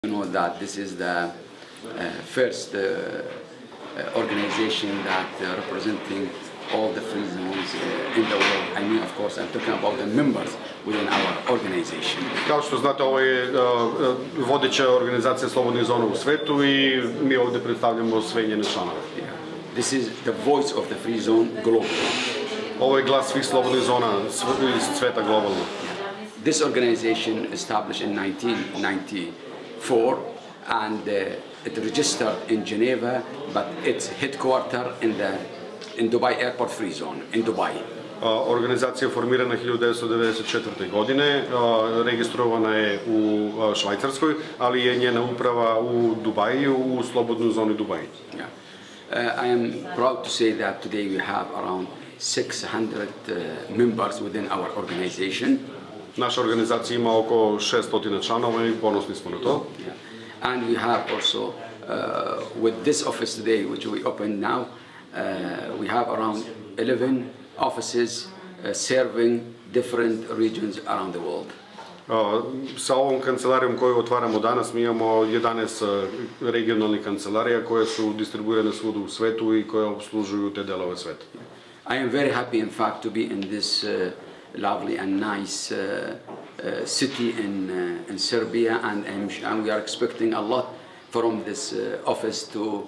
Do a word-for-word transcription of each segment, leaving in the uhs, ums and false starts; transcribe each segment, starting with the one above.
You know that this is the uh, first uh, uh, organization that uh, representing all the free zones uh, in the world. I mean, of course, I'm talking about the members within our organization. Kao što znate, ovo je uh, vodeća organizacija slobodnih zona u svetu i mi ovdje predstavljamo sve njene članove. Yeah. This is the voice of the free zone globally. Ovo je glas svih slobodnih zona iz sveta globalno. This organization established in nineteen ninety-four and uh, it registered in Geneva, but its headquarter in the in Dubai Airport Free Zone in Dubai. Uh, organizacija je formirana hiljadu devetsto devedeset četvrte. godine, uh, registrovana je u uh, Švajcarskoj, ali je njena uprava u Dubaju, u slobodnoj zoni Dubai. Yeah. Uh, I am proud to say that today we have around six hundred uh, members within our organization. Naša organizacija ima oko šesto članova i ponosni smo na to. Yeah. And we have also, uh, with this office today, which we opened now, uh, we have around eleven offices uh, serving different regions around the world. Uh, sa ovom kancelarijom koju otvaramo danas, mi imamo jedanaest regionalnih kancelarija koje su distribuirane svuda u svetu i koje obslužuju te delove sveta. I am very happy, in fact, to be in this uh, lovely and nice uh, uh, city in, uh, in Serbia, and, and we are expecting a lot from this uh, office to uh,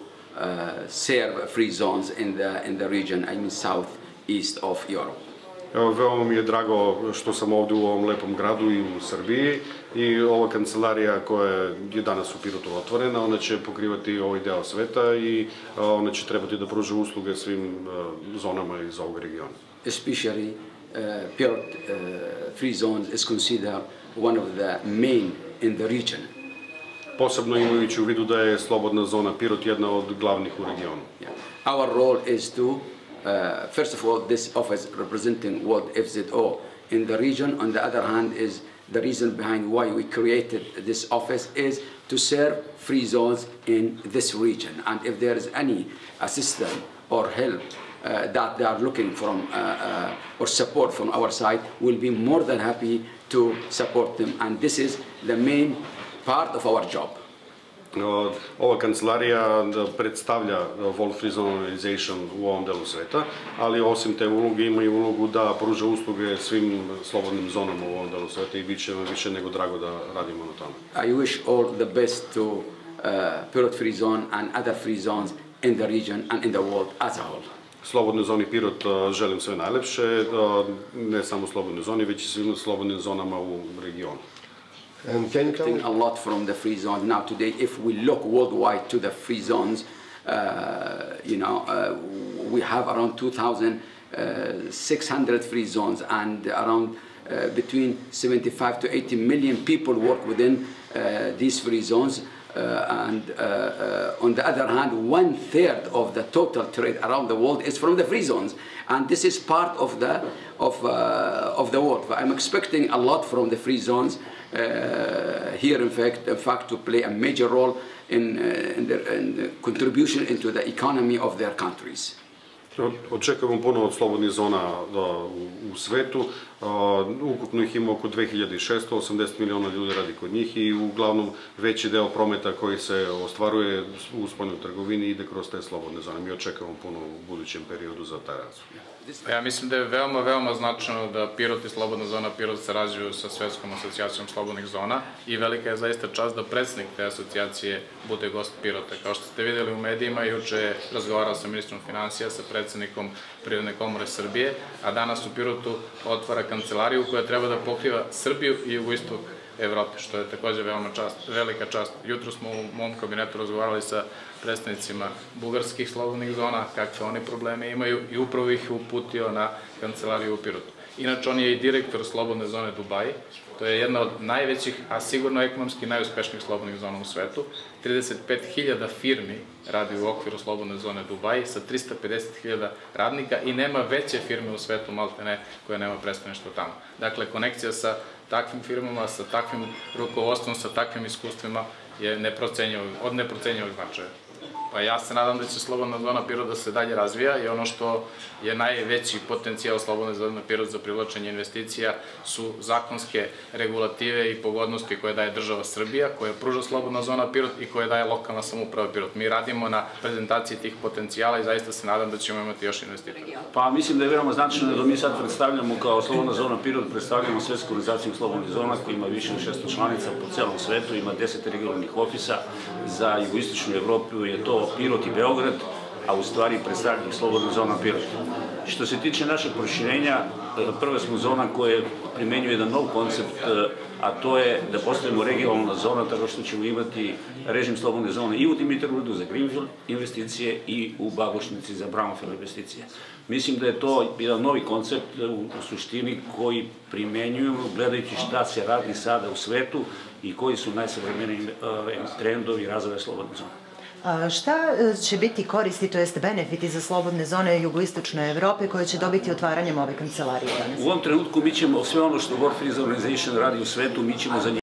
serve free zones in the, in the region, I mean southeast of Europe. Evo, veoma mi je drago što sam ovdje u ovom lepom gradu i u Srbiji i ova kancelarija koja je danas u Pirotu otvorena, ona će pokrivati ovaj deo sveta i ona će trebati da pruže usluge svim zonama iz ovog regiona. Especially uh, Pirot uh, free zones is considered one of the main in the region. Posebno imajući u vidu da je slobodna zona Pirot jedna od glavnih u regionu. Yeah. Our role is to Uh, first of all, this office representing World F Z O in the region. On the other hand, is the reason behind why we created this office is to serve free zones in this region. And if there is any assistance or help uh, that they are looking from uh, uh, or support from our side, we'll be more than happy to support them. And this is the main part of our job. Ova kancelarija predstavlja World Free Zone Organization u ovom delu sveta, ali osim te uloge ima i ulogu da pruža usluge svim slobodnim zonama u ovom delu sveta i bit će nam više nego drago da radimo na tome. I wish all the best to uh, Pirot Free Zone and other free zones in the region and in the world as a whole. Slobodnoj zoni Pirot želim sve najlepše, ne samo slobodnoj zoni, već i svim slobodnim zonama u regionu. And can you tell a lot from the free zones now today? If we look worldwide to the free zones, uh, you know, uh, we have around two thousand six hundred free zones, and around uh, between seventy-five to eighty million people work within uh, these free zones. Uh, and uh, uh, on the other hand, one third of the total trade around the world is from the free zones, and this is part of the of uh, of the world. I'm expecting a lot from the free zones uh, here. In fact, in fact, to play a major role in, uh, in, their, in the contribution into the economy of their countries. Očekujemo puno od slobodnih zona u svetu. Ukupno ih ima oko dve hiljade šesto, osamdeset miliona ljudi radi kod njih i uglavnom veći deo prometa koji se ostvaruje u spoljnoj trgovini ide kroz te slobodne zone. Mi očekujemo puno u budućem periodu za taj razvoj. Ja mislim da je veoma, veoma značajno da Pirot i slobodna zona Pirot sarađuju sa Svetskom asocijacijom slobodnih zona i velika je zaista čast da predsjednik te asocijacije bude gost Pirota. Kao što ste vidjeli u medijima, juče je razgovarao sa ministrom financija, sa predsjednikom Privredne komore Srbije, a danas u Pirotu otvara kancelariju koja treba da pokriva Srbiju i jugoistok Evrope, što je također veoma čast, velika čast. Jutro smo u mom kabinetu razgovarali sa predstavnicima bugarskih slobodnih zona, kakve oni probleme imaju i upravo ih uputio na kancelariju u Pirotu. Inače, on je i direktor slobodne zone Dubai, to je jedna od najvećih, a sigurno ekonomski najuspešnijih slobodnih zona u svetu. trideset pet hiljada firmi radi u okviru slobodne zone Dubai sa trista pedeset hiljada radnika i nema veće firme u svetu, maltene, koja nema predstavništvo tamo. Dakle, konekcija sa takvim firmama, sa takvim rukovodstvom, sa takvim iskustvima je od neprocenjivog značaja. Pa ja se nadam da će slobodna zona Pirot da se dalje razvija i ono što je najveći potencijal slobodne zone Pirot za privlačenje investicija su zakonske regulative i pogodnosti koje daje država Srbija, koje pruža slobodna zona Pirot i koje daje lokalna samouprava Pirot. Mi radimo na prezentaciji tih potencijala i zaista se nadam da ćemo imati još investitora. Pa mislim da je veoma značajno da mi sad predstavljamo kao slobodna zona Pirot, predstavljamo Svetsku organizaciju slobodnih zona koja ima više od šesto članica po celom svetu, ima deset regionalnih ofisa. Za jugoistočnu Evropu je to Pirot i Beograd, a u stvari predstavljamo slobodna zona Pirot. Što se tiče našeg proširenja, prva smo zona koja primenjuje jedan nov koncept, a to je da postavimo regionalna zona tako što ćemo imati režim slobodne zone i u Dimitrovgradu za greenfield investicije i u Babušnici za brownfield investicije. Mislim da je to jedan novi koncept u suštini koji primenjujemo gledajući šta se radi sada u svetu i koji su najsavremeniji trendovi razvoja slobodne zone. Šta će biti koristi, to jest benefiti za slobodne zone jugoistočne Evrope koje će dobiti otvaranjem ove kancelarije danas? U ovom trenutku mi ćemo sve ono što World Free Zone Organization radi u svetu, mi ćemo za njih